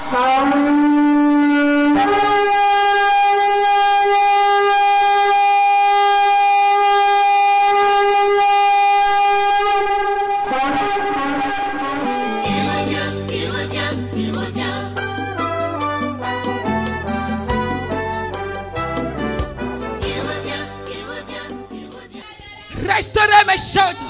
Restaurez mes choses.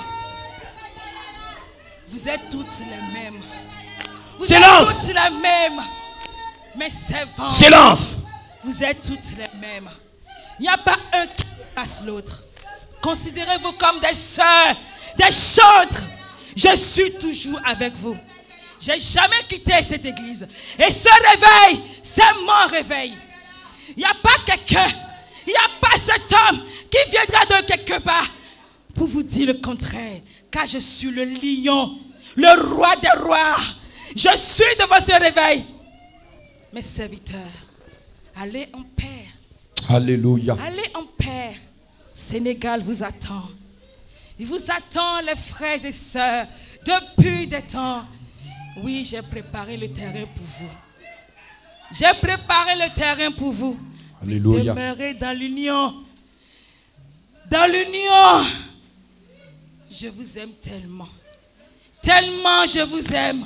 Vous êtes toutes les mêmes. Vous êtes toutes les mêmes. Mes servantes. Silence. Vous êtes toutes les mêmes. Il n'y a pas un qui passe l'autre. Considérez-vous comme des sœurs, des chantres. Je suis toujours avec vous. Je n'ai jamais quitté cette église. Et ce réveil, c'est mon réveil. Il n'y a pas quelqu'un, il n'y a pas cet homme qui viendra de quelque part pour vous dire le contraire. Car je suis le lion, le roi des rois. Je suis devant ce réveil. Mes serviteurs, allez en paix. Alléluia. Allez en paix. Sénégal vous attend. Il vous attend, les frères et sœurs, depuis des temps. Oui, j'ai préparé le terrain pour vous. J'ai préparé le terrain pour vous. Alléluia. Demeurez dans l'union. Dans l'union. Je vous aime tellement. Tellement je vous aime.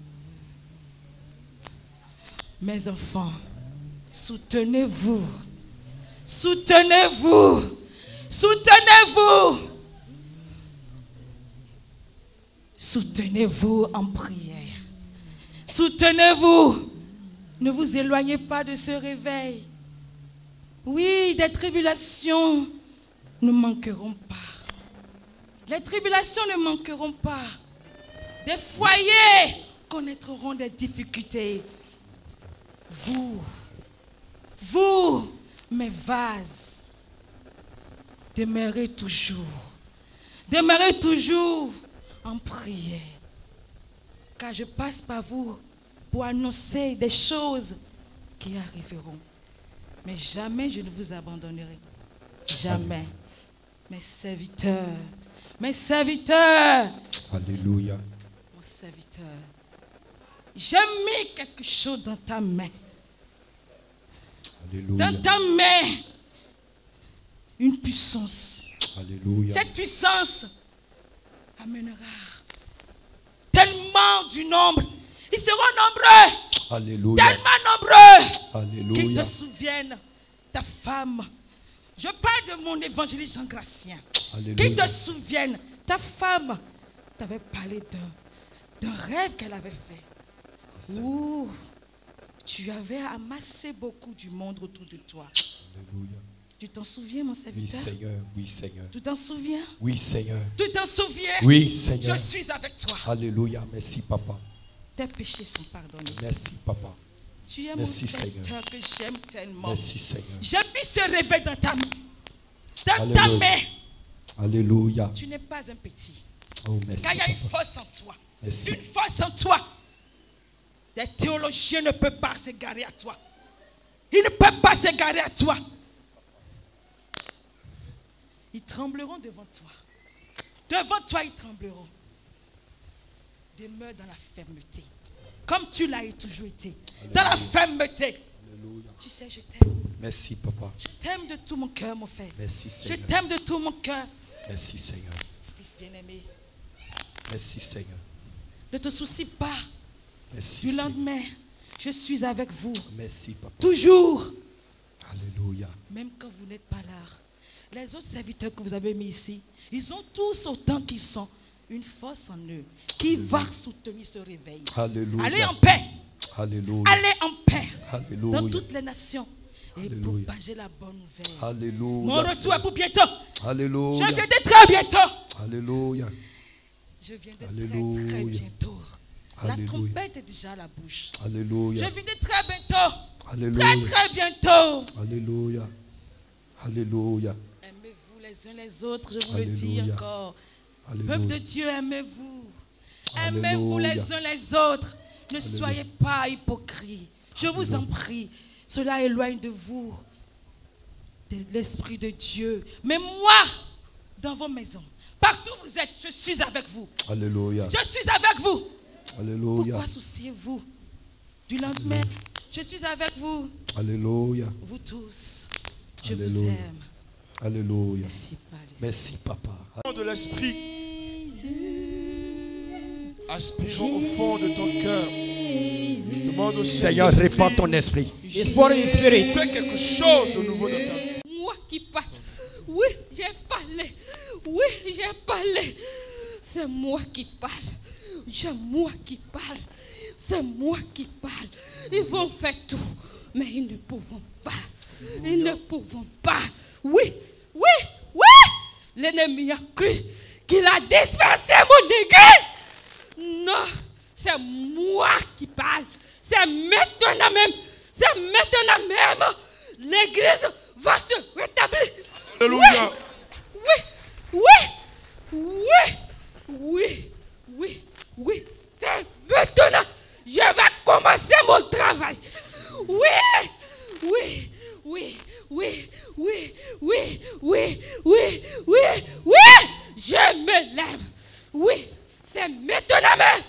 Mes enfants, soutenez-vous. Soutenez-vous. Soutenez-vous. Soutenez-vous en prière. Soutenez-vous. Ne vous éloignez pas de ce réveil. Oui, des tribulations ne manqueront pas. Les tribulations ne manqueront pas. Des foyers connaîtront des difficultés. Vous, mes vases, demeurez toujours en prière. Car je passe par vous pour annoncer des choses qui arriveront. Mais jamais je ne vous abandonnerai. Jamais. Mes serviteurs. Mes serviteurs. Alléluia. Mon serviteur. J'ai mis quelque chose dans ta main. Alléluia. Dans ta main. Une puissance. Alléluia. Cette puissance amènera tellement du nombre. Ils seront nombreux. Alléluia. Tellement nombreux. Alléluia. Qu'ils te souviennent, ta femme. Je parle de mon évangéliste Jean Gracien. Alléluia. Qu'ils te souviennent, ta femme t'avait parlé d'un rêve qu'elle avait fait. Où tu avais amassé beaucoup du monde autour de toi. Alléluia. Tu t'en souviens, mon Oui, serviteur? Seigneur. Oui, Seigneur. Tu t'en souviens? Oui, Seigneur. Tu t'en souviens? Oui, Seigneur. Je suis avec toi. Alléluia. Merci, Papa. Tes péchés sont pardonnés. Merci, Papa. Tu es Merci, mon serviteur que j'aime tellement. Merci, Seigneur. J'ai mis ce réveil dans ta main. Dans Alléluia. ta main. Alléluia. Tu n'es pas un petit. Oh, merci, Car il y a une Papa. force en toi. Merci. Une force en toi. Les théologiens ne peuvent pas s'égarer à toi. Ils ne peuvent pas s'égarer à toi. Ils trembleront devant toi. Devant toi, ils trembleront. Demeure dans la fermeté. Comme tu l'as toujours été. Dans la fermeté. Alléluia. Tu sais, je t'aime. Merci, Papa. Je t'aime de tout mon cœur, mon frère. Merci, Je Seigneur. t'aime de tout mon cœur. Merci, Seigneur. Fils bien-aimé, Merci, Seigneur. ne te soucie pas Merci, du Seigneur. lendemain. Je suis avec vous. Merci, Papa. Toujours. Alléluia. Même quand vous n'êtes pas là. Les autres serviteurs que vous avez mis ici, ils ont tous autant qu'ils sont une force en eux qui va soutenir ce réveil. Alléluia. Allez en paix. Alléluia. Allez en paix. Alléluia. Dans toutes les nations. Et Alléluia. propager la bonne nouvelle. Alléluia. Mon retour est pour bientôt. Alléluia. Je viendrai très bientôt. Alléluia. Je viendrai Alléluia. très bientôt. La Alléluia. trompette est déjà à la bouche. Alléluia. Je viendrai très bientôt. Alléluia. Très bientôt. Alléluia. Alléluia. Aimez-vous les uns les autres, je vous le dis Alléluia. encore. Alléluia. Peuple de Dieu, aimez-vous. Alléluia. Aimez-vous les uns les autres. Ne Alléluia. soyez pas hypocrites. Je vous en prie. Cela éloigne de vous de l'Esprit de Dieu. Mais moi, dans vos maisons, partout où vous êtes, je suis avec vous. Alléluia. Je suis avec vous. Alléluia. Pourquoi souciez-vous du lendemain. Je suis avec vous. Alléluia. Vous tous. Je vous Alléluia. aime. Alléluia. Merci, Père. Merci, Papa. Au nom de l'Esprit, aspirons au fond de ton cœur. Demande au Seigneur, Saint-Esprit, répands ton esprit. fais quelque chose de nouveau dans ta vie. Moi qui parle. Oui, j'ai parlé. Oui, j'ai parlé. C'est moi qui parle. C'est moi qui parle. C'est moi qui parle. Ils vont faire tout, mais ils ne pourront pas. Ils ne pourront pas. Oui, oui, oui. L'ennemi a cru qu'il a dispersé mon église. Non, c'est moi qui parle. C'est maintenant même. C'est maintenant même. L'église va se rétablir. Alléluia. Oui, oui, oui, oui, oui, oui. Et maintenant, je vais commencer mon travail. Oui, oui, oui, oui, oui, oui, oui, oui, oui, oui. Je me lève. Oui, c'est maintenant même.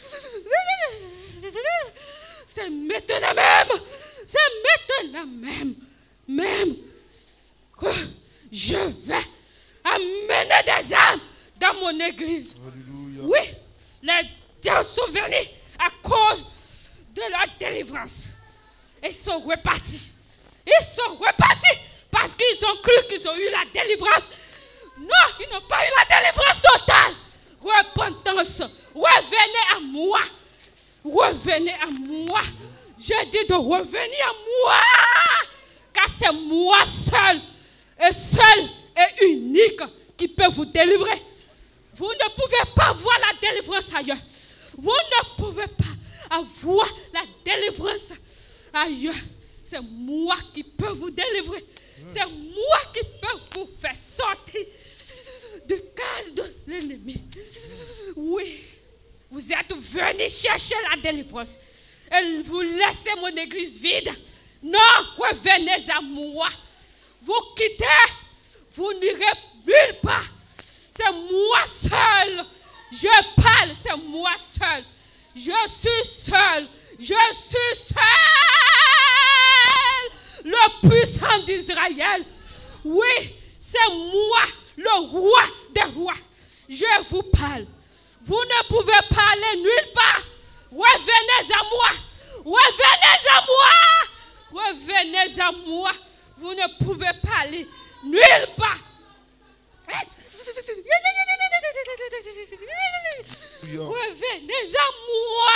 C'est maintenant même. C'est maintenant même. Même que je vais amener des âmes dans mon église. Alléluia. Oui, les dieux sont venus à cause de leur délivrance. Ils sont repartis. Ils sont repartis parce qu'ils ont cru qu'ils ont eu la délivrance. Non, ils n'ont pas eu la délivrance totale. Repentance, revenez à moi. Revenez à moi. Je dis de revenir à moi. Car c'est moi seul et unique qui peut vous délivrer. Vous ne pouvez pas voir la délivrance ailleurs. Vous ne pouvez pas avoir la délivrance ailleurs. C'est moi qui peux vous délivrer. C'est moi qui peux vous faire sortir du case de l'ennemi. Oui, vous êtes venus chercher la délivrance. Et vous laissez mon église vide. Non, revenez à moi. Vous quittez, vous n'irez nulle part. C'est moi seul. Je parle, c'est moi seul. Je suis seul. Je suis seul. Le puissant d'Israël. Oui, c'est moi, le roi des rois. Je vous parle. Vous ne pouvez pas aller nulle part. Revenez à moi. Revenez à moi. Revenez à moi. Vous ne pouvez pas aller nulle part. Revenez à moi.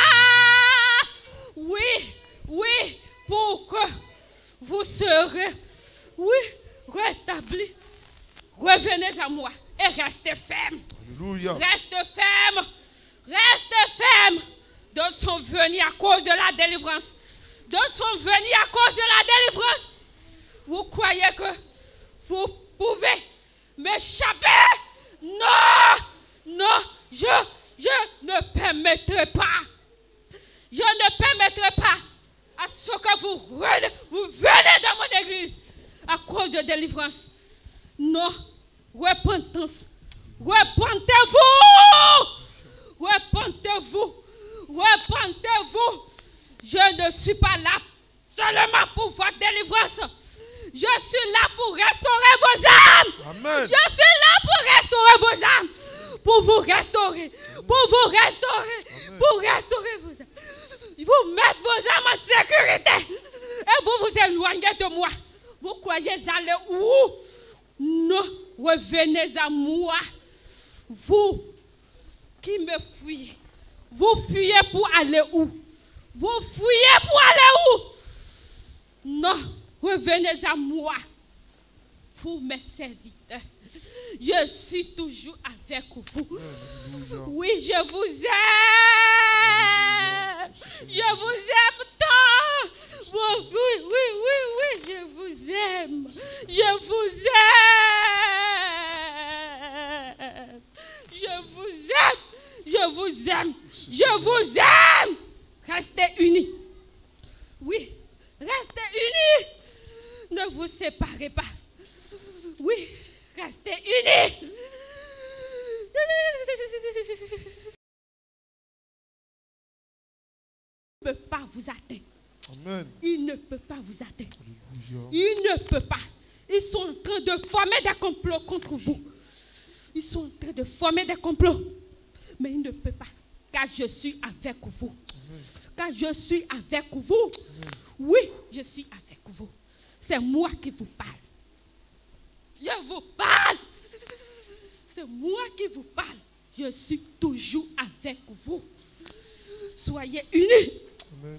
Oui, oui, pour que vous serez, oui, rétablis. Revenez à moi et restez ferme. Alléluia. Reste ferme. Reste ferme. D'autres sont venus à cause de la délivrance. D'autres sont venus à cause de la délivrance. Vous croyez que vous pouvez m'échapper? Non, non, je ne permettrai pas. Je ne permettrai pas à ce que vous venez dans mon église à cause de délivrance. Non, repentance. Repentez-vous. Repentez-vous. Repentez-vous. Je ne suis pas là seulement pour votre délivrance. Je suis là pour restaurer vos âmes. Amen. Je suis là pour restaurer vos âmes. Pour vous restaurer. Pour vous restaurer. Amen. Pour restaurer vos âmes. Vous mettre vos âmes en sécurité. Et vous vous éloignez de moi. Vous croyez aller où? Non. Revenez à moi. Vous qui me fuyez. Vous fuyez pour aller où? Vous fuyez pour aller où? Non. Revenez à moi, vous mes serviteurs. Je suis toujours avec vous. Oui, je vous aime. Je vous aime tant. Oui, oui, oui, oui, oui, je vous aime. Je vous aime. Je vous aime. Je vous aime. Je vous aime. Restez unis. Oui, restez unis. Ne vous séparez pas. Oui, restez unis. peut pas vous atteindre. Amen. Il ne peut pas vous atteindre. Alléluia. Il ne peut pas. Ils sont en train de former des complots contre vous. Ils sont en train de former des complots. Mais il ne peut pas. Car je suis avec vous. Car je suis avec vous. Oui, je suis avec vous. C'est moi qui vous parle. Je vous parle. C'est moi qui vous parle. Je suis toujours avec vous. Soyez unis. Amen.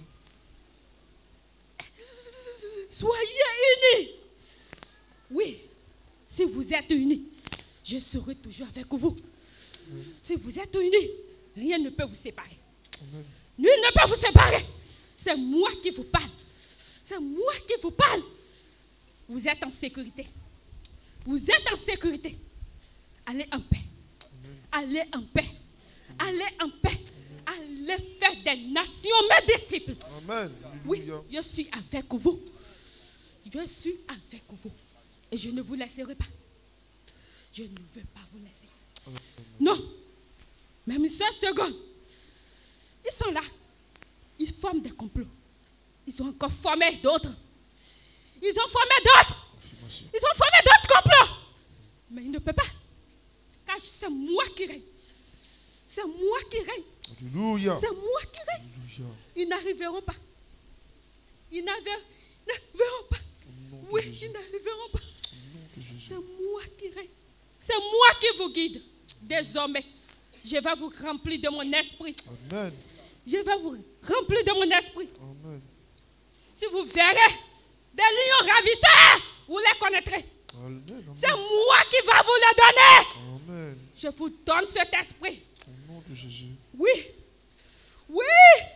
Soyez unis. Oui, si vous êtes unis, je serai toujours avec vous. Si vous êtes unis, rien ne peut vous séparer. Amen. Nul ne peut vous séparer. C'est moi qui vous parle. C'est moi qui vous parle. Vous êtes en sécurité. Vous êtes en sécurité. Allez en paix. Allez en paix. Allez en paix. Allez faire des nations mes disciples. Amen. Oui, Alléluia. je suis avec vous. Je suis avec vous. Et je ne vous laisserai pas. Je ne veux pas vous laisser. Non. Même une seule seconde. Ils sont là. Ils forment des complots. Ils ont encore formé d'autres. Ils ont formé d'autres. Confirmation. Ils ont formé d'autres complots. Mais ils ne peuvent pas. Car c'est moi qui règne. C'est moi qui règne. Alléluia. C'est moi qui règne. Alléluia. Ils n'arriveront pas. Ils n'arriveront pas. Au nom de Oui, Jésus. ils n'arriveront pas. Au nom de Jésus. C'est moi qui règne. C'est moi qui vous guide. Désormais, je vais vous remplir de mon esprit. Amen. Je vais vous remplir de mon esprit. Amen. Si vous verrez des lions ravisseurs, vous les connaîtrez. Amen. C'est moi qui vais vous les donner. Amen. Je vous donne cet esprit. Au nom de Jésus. Oui. Oui.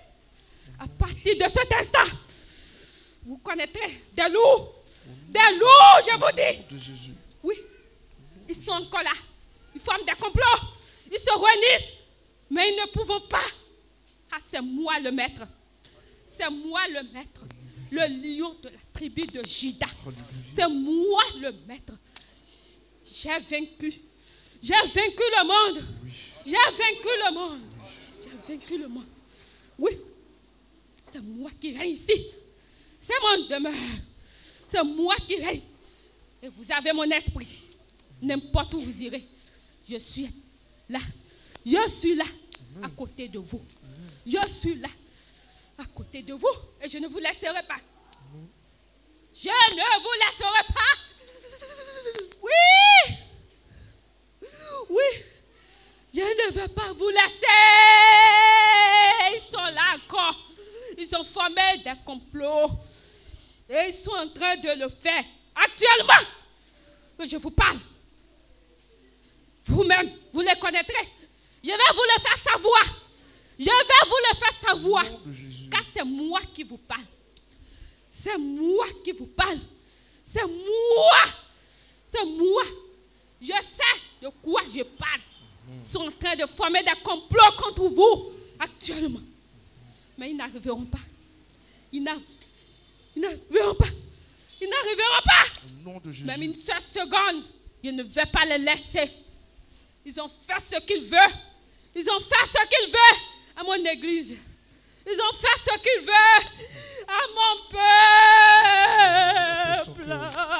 À partir de cet instant, vous connaîtrez des loups. Des loups, je vous dis. Au nom de Jésus. Oui. Ils sont encore là. Ils forment des complots. Ils se réunissent. Mais ils ne pouvons pas. Ah, c'est moi le maître. C'est moi le maître. Le lion de la tribu de Juda. C'est moi le maître. J'ai vaincu. J'ai vaincu le monde. J'ai vaincu le monde. J'ai vaincu le monde. Oui. C'est moi qui règne ici. C'est mon demeure. C'est moi qui règne. Et vous avez mon esprit. N'importe où vous irez. Je suis là. Je suis là. À côté de vous. Je suis là. À côté de vous. Et je ne vous laisserai pas. Je ne vous laisserai pas. Oui. Oui. Je ne veux pas vous laisser. Ils sont là encore. Ils ont formé des complots. Et ils sont en train de le faire. Actuellement. Je vous parle. Vous-même, vous les connaîtrez. Je vais vous le faire savoir. Je vais vous le faire savoir. Car c'est moi qui vous parle. C'est moi qui vous parle. C'est moi. C'est moi. Je sais de quoi je parle. Ils sont en train de former des complots contre vous actuellement. Mais ils n'arriveront pas. Ils n'arriveront pas. Ils n'arriveront pas. Au nom de Jésus. Même une seule seconde, je ne vais pas les laisser. Ils ont fait ce qu'ils veulent. Ils ont fait ce qu'ils veulent à mon église. Ils ont fait ce qu'ils veulent à mon peuple.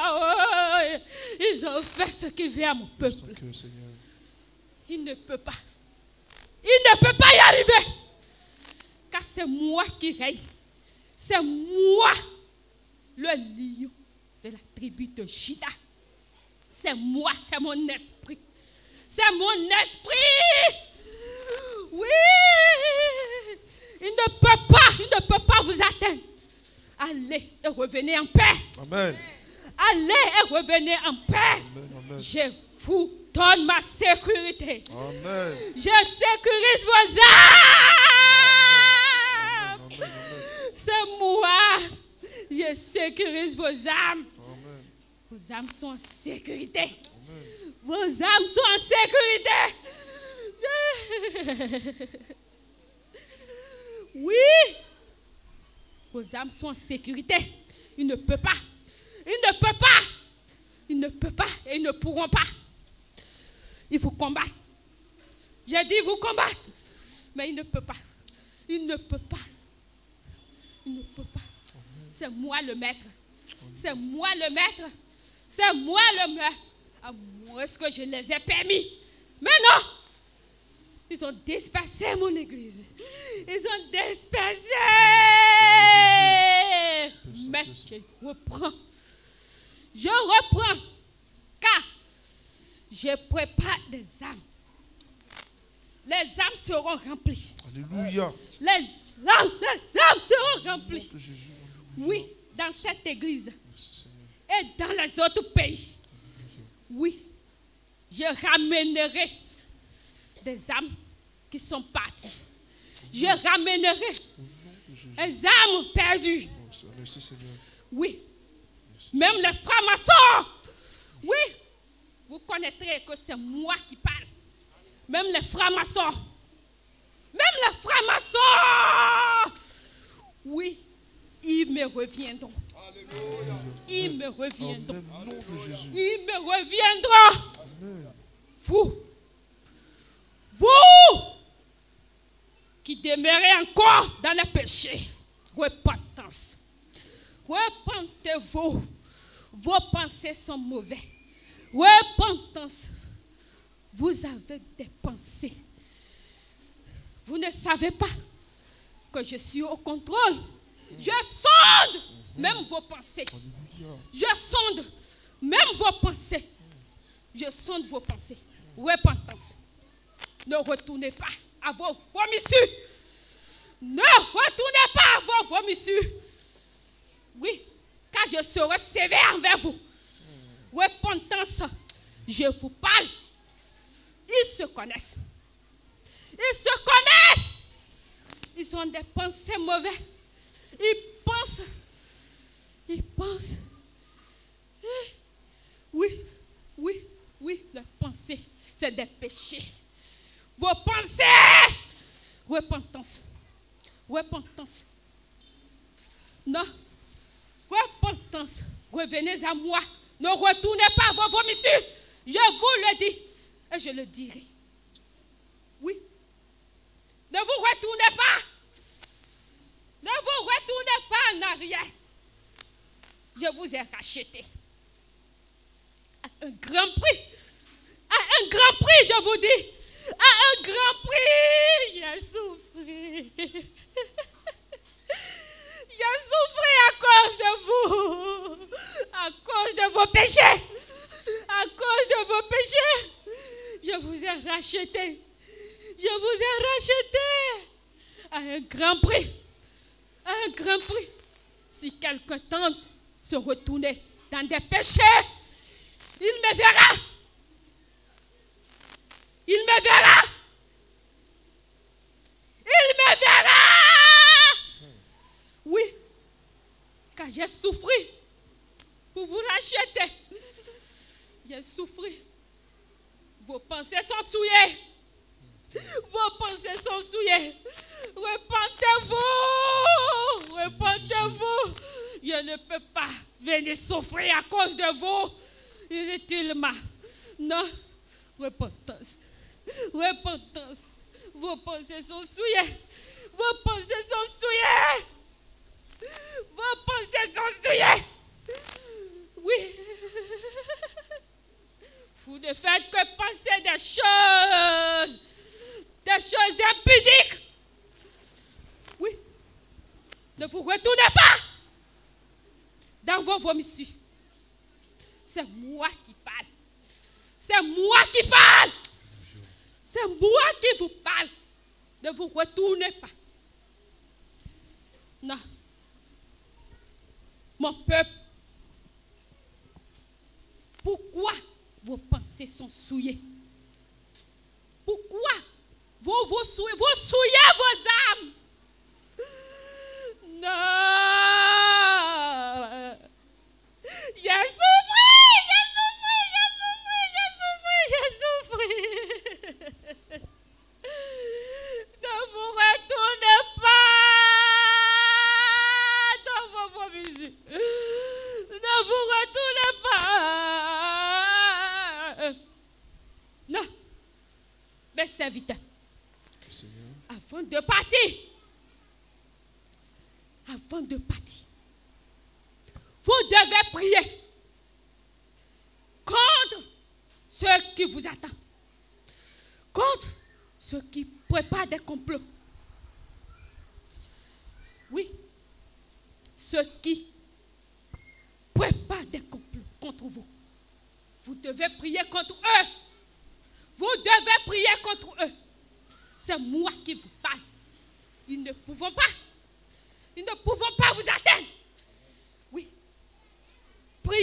Ils ont fait ce qu'ils veulent à mon peuple. Il ne peut pas. Il ne peut pas y arriver. Car c'est moi qui règne. C'est moi, le lion de la tribu de Juda. C'est moi, c'est mon esprit. C'est mon esprit. Oui. Il ne peut pas vous atteindre. Allez et revenez en paix. Amen. Allez et revenez en paix. Amen. Amen. Je vous donne ma sécurité. Amen. Je sécurise vos âmes. Amen. C'est moi. Je sécurise vos âmes. Amen. Vos âmes sont en sécurité. Amen. Vos âmes sont en sécurité. Oui. Vos âmes sont en sécurité. Ils ne peuvent pas. Ils ne peuvent pas. Ils ne peuvent pas et ils ne pourront pas. Ils vous combattent. J'ai dit vous combattre. Mais ils ne peuvent pas. Ils ne peuvent pas. C'est moi le maître. C'est moi le maître. C'est moi le maître. À moins que je les ai permis. Mais non. Ils ont dispersé mon église. Ils ont dispersé. Mais je reprends. Je reprends. Car je prépare des âmes. Les âmes seront remplies. Alléluia. Les âmes seront remplies. Oui, dans cette église. Et dans les autres pays. Oui, je ramènerai des âmes qui sont parties. Je ramènerai des âmes perdues. Merci Seigneur. Oui, même les francs-maçons. Oui, vous connaîtrez que c'est moi qui parle. Même les francs-maçons. Même les francs-maçons. Oui, ils me reviendront. Ils me reviendront. Ils me reviendront. Vous qui demeurez encore dans le péché, repentance. Repentez-vous. Vos pensées sont mauvaises. Repentance. Vous avez des pensées. Vous ne savez pas que je suis au contrôle. Je sonde même vos pensées. Je sonde même vos pensées. Je sonde vos pensées. Repentance. Ne retournez pas à vos vomissures. Ne retournez pas à vos vomissures. Oui, car je serai sévère envers vous. Repentance. Je vous parle. Ils se connaissent. Ils se connaissent. Ils ont des pensées mauvaises. Ils pensent. Oui, leurs pensées, c'est des péchés. Vos pensées. Repentance. Non. Repentance. Revenez à moi. Ne retournez pas à vos vomissures. Je vous le dis. Et je le dirai. Oui. Ne vous retournez pas. Ne vous retournez pas en arrière. Je vous ai racheté. À un grand prix. À un grand prix, je vous dis. À un grand prix, j'ai souffert. J'ai souffert à cause de vous. À cause de vos péchés. À cause de vos péchés. Je vous ai racheté. Je vous ai racheté. À un grand prix. À un grand prix. Si quelqu'un tente se retourner dans des péchés, il me verra. Il me verra. Il me verra. Oui, car j'ai souffert pour vous racheter. J'ai souffert. Vos pensées sont souillées. Vos pensées sont souillées. Repentez-vous. Repentez-vous. Je ne peux pas venir souffrir à cause de vous inutilement. Non. Repentance. Repentance. Vos pensées sont souillées. Vos pensées sont souillées. Vos pensées sont souillées. Oui. Vous ne faites que penser des choses impudiques. Oui. Ne vous retournez pas dans vos vomissures. C'est moi qui parle. C'est moi qui parle. C'est moi qui vous parle. Ne vous retournez pas. Non. Mon peuple, pourquoi vos pensées sont souillées? Pourquoi vous souillez vos âmes? Non. J'ai souffert. Ne vous retournez pas dans vos vomissures. Ne vous retournez pas. Non. Mes serviteurs, avant de partir, vous devez prier contre ceux qui vous attendent, contre ceux qui préparent des complots. Oui, ceux qui préparent des complots contre vous. Vous devez prier contre eux. Vous devez prier contre eux. C'est moi qui vous parle. Ils ne pouvons pas vous atteindre. Oui. Priez.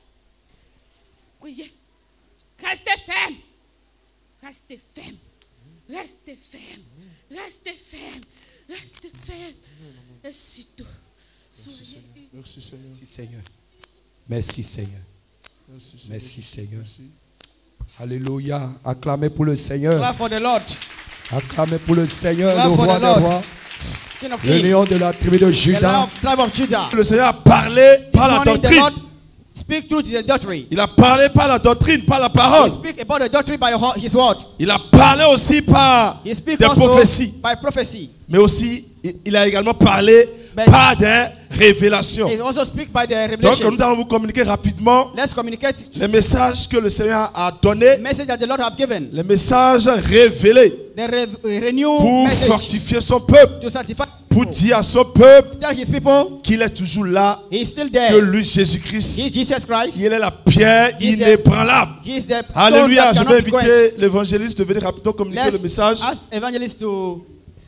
Priez. Restez ferme. Restez ferme. Restez ferme. Restez ferme. Restez ferme. Et surtout, soyez. Merci Seigneur. Merci Seigneur. Merci Seigneur. Merci Seigneur. Merci Seigneur. Merci. Alléluia. Acclamez pour le Seigneur. Clap for the Lord. Acclamez pour le Seigneur, Clap le for roi the des Lord. rois, King of le Kings. lion de la tribu de The Juda. Lion tribe of Judah. Le Seigneur a parlé par la This morning, the Lord doctrine. speak through the doctrine. Il a parlé par la doctrine, par la He parole. speak about the doctrine by his word. Il a parlé aussi par He speak des also prophéties. by prophecy. Mais aussi, il a également parlé But- par des révélations. He also speak by the Donc, revelation. nous allons vous communiquer rapidement Let's communicate les messages que le Seigneur a donnés, the message that the Lord have given. les messages révélés The renew pour message fortifier son peuple, to sanctify pour people. dire à son peuple Tell his people qu'il est toujours là, he is still que there. lui, He is Jésus-Christ, Jesus Christ. il est la pierre He is inébranlable. He is the stone Alléluia, that je vais cannot be quenched. inviter l'évangéliste de venir rapidement communiquer le Let's message. ask evangelist to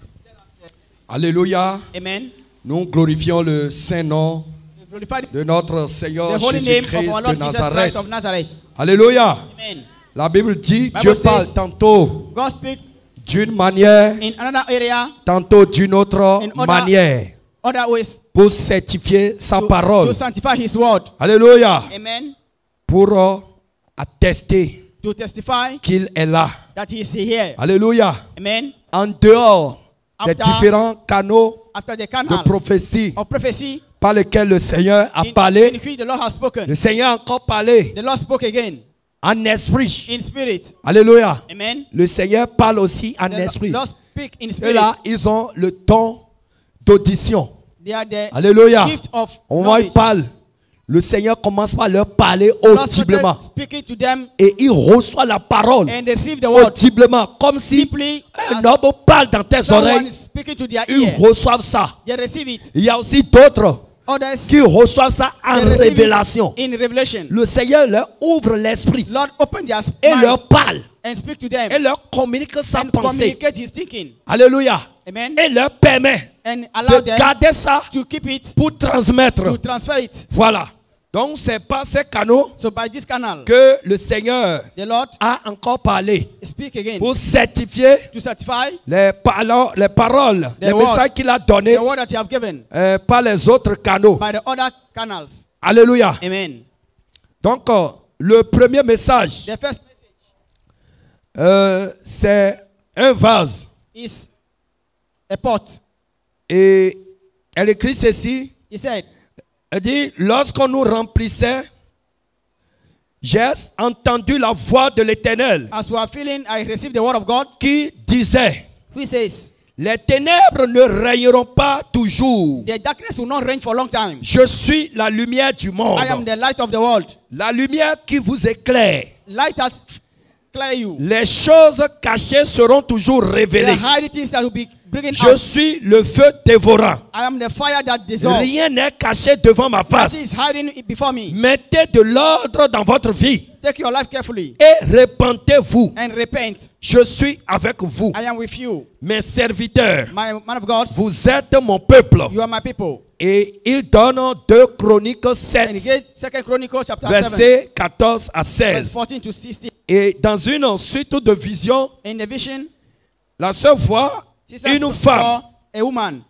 Alléluia. amen. Nous glorifions le saint nom Glorify de notre Seigneur the holy name of Jésus-Christ our de Lord Jesus Nazareth. Christ of Nazareth. Alléluia. Amen. La Bible dit, Bible Dieu says- parle tantôt God speak d'une manière, in another area, tantôt d'une autre In other- manière, other ways pour certifier sa to parole. sanctify his word. Alléluia. Amen. Pour attester To testify qu'il est là. that he is here. Alléluia. Amen. En dehors des After- différents canaux After the de canals prophétie of prophecy par lesquels le Seigneur a in parlé, which the Lord has spoken, le Seigneur a encore parlé the Lord spoke again en esprit. in spirit. Alléluia. Amen. Le Seigneur parle aussi en The esprit. Lord speak in spirit. Ceux-là, ils ont le ton d'audition. They are the Alléluia. gift of Au moment où ils knowledge. parlent, le Seigneur commence par leur parler The Lord audiblement. started speaking to them Et ils reçoivent la parole and they receive the word audiblement. Comme si deeply un as homme parle dans tes someone oreilles. is speaking to their Ils ear. reçoivent ça. They receive it. Il y a aussi d'autres Others qui reçoivent ça en they receive révélation. it in revelation. Le Seigneur leur ouvre l'esprit Lord open their et mind leur parle and speak to them et leur communique sa and pensée. communicate his thinking. Alléluia. Amen. Et leur permet And allow de them garder ça to keep it, pour transmettre. to transfer it. Voilà. Donc c'est par ces canaux So by this canal, que le Seigneur the Lord a encore parlé speak again pour certifier to certify les paroles, les word. messages qu'il a donnés the word that you have given par les autres canaux. by the other canals. Alléluia. Amen. Donc le premier message, The first c'est un vase. is a pot. Et elle écrit ceci. He said, Elle dit, lorsqu'on nous remplissait, j'ai entendu la voix de l'Éternel as we are feeling, I received the word of God, qui disait, who says, les ténèbres ne régneront pas toujours. the darkness will not reign for a long time. Je suis la lumière du monde. I am the light of the world. La lumière qui vous éclaire. Light that clear you. Les choses cachées seront toujours The révélées. hiding things that will be bringing Je out. suis le feu dévorant. I am the fire that dissolves. Rien n'est caché devant ma That face. is hiding it before me. Mettez de l'ordre dans votre vie Take your life carefully et repentez-vous. and repent. Je suis avec vous. I am with you. Mes serviteurs, My man of God, vous êtes mon peuple. you are my people. Et il donne 2 Chroniques And 7, again, 2 Chronicles chapter 7, versets 14 à verse 16. 14 to 16. Et dans une suite de visions, In the vision, la sœur voit sister une femme saw a woman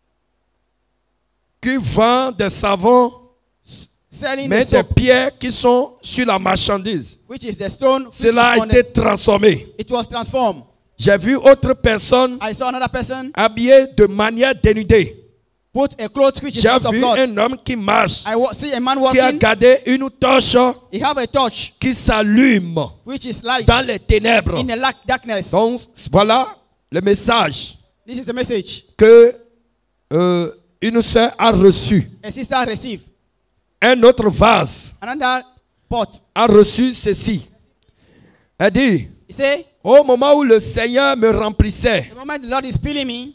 qui vend des savons, selling mais the des soap, pierres qui sont sur la marchandise. which is the stone. Which Cela is a on été transformé. it was transformed. J'ai vu autre personne I saw another person habillée de manière dénudée. put a cloth which is J'ai not of vu God. un homme qui marche, See a man qui a walking. gardé une torche He have a torch qui s'allume which is light dans les ténèbres. in the darkness. Donc voilà le message This is the message que une sœur a reçu. a sister received. un autre vase another pot. a reçu ceci. Elle dit, He say, au moment où le Seigneur me remplissait, the moment the Lord is filling me,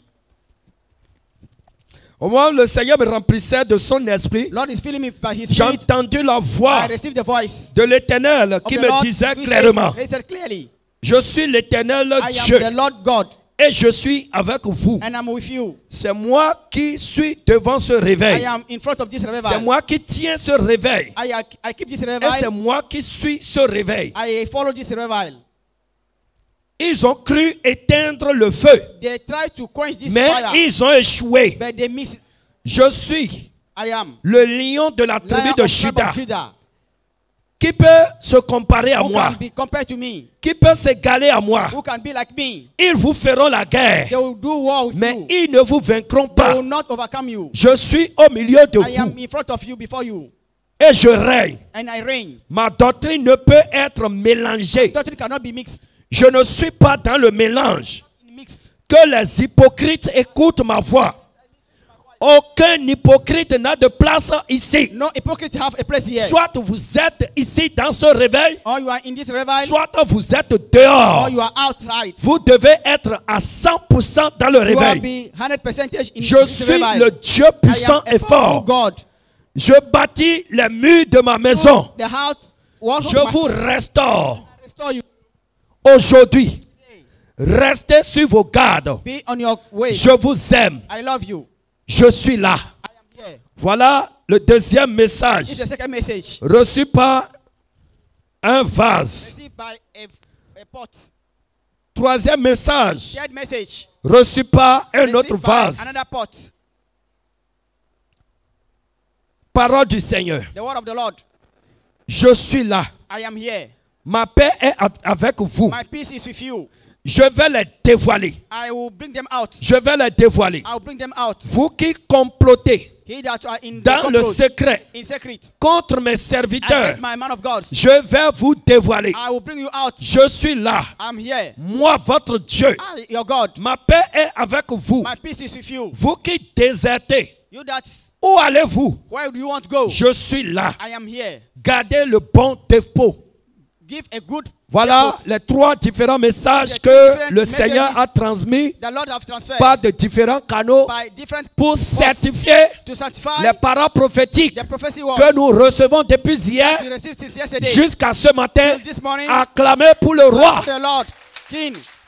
au moment où le Seigneur me remplissait de son esprit, Lord is filling me by His j'ai Spirit. entendu la voix I received the voice de l'Éternel of qui the me Lord. disait He clairement, says, he said clearly, je suis l'Éternel I Dieu am the Lord God, et je suis avec vous. and I'm with you. C'est moi qui suis devant ce I réveil. am in front of this C'est revival. moi qui tiens ce réveil. I keep this Et c'est revival. moi qui suis ce réveil. I follow this revival. Ils ont cru éteindre le feu, They try to quench this mais fire, ils ont échoué. but they miss. Je suis I am le lion de la tribu Lion de of tribe Juda. of Judah. Qui peut se comparer à Who moi? can be compared to me? Qui peut s'égaler à moi? Who can be like me? Ils vous feront la guerre, They will do war with mais you. ils ne vous vaincront They pas. will not overcome you. Je suis au milieu de I am vous in front of you, before you, et je règne. and I reign. Ma doctrine ne peut être mélangée. Doctrine cannot be mixed. Je ne suis pas dans le mélange. Mixed. Que les hypocrites écoutent ma voix. Aucun hypocrite n'a de place ici. No hypocrite have a place here. Soit vous êtes ici dans ce réveil, Or you are in this revival, soit vous êtes or dehors. you are outside. Vous devez être à 100% dans le You will réveil. be 100% in Je this suis revival. le Dieu I am puissant a et powerful fort. God. Je bâtis les murs de ma maison. The house, walls Je of vous my restaure restore you. aujourd'hui. Restez sur vos gardes. Be on your way. Je vous aime. I love you. Je suis là. I am here. Voilà le deuxième message This is the second message. reçu par un vase. Received by a pot. Troisième message Third message. reçu par un Received autre by vase. another pot. Parole du Seigneur. The word of the Lord. Je suis là. I am here. Ma paix est avec vous. My peace is with you. Je vais les dévoiler. I will bring them out. Je vais les dévoiler. I will bring them out. Vous qui complotez He that are in the dans le complot, secret in secret, contre mes against serviteurs, my man of God, je vais vous dévoiler. I will bring you out. Je suis là. I'm here. Moi, votre Dieu. I, your God. Ma paix est avec vous. My peace is with you. Vous qui désertez, You that, où allez-vous? where do you want to go? Je suis là. I am here. Gardez le bon dépôt. Give a good Voilà report. les trois différents messages The que different le Seigneur a transmis The Lord have transferred par de différents canaux by different pour pots certifier to sanctify les paroles prophétiques the prophecy que words nous recevons depuis hier we received since yesterday. jusqu'à ce matin. Till this morning, Acclamez pour le roi. the Lord, King.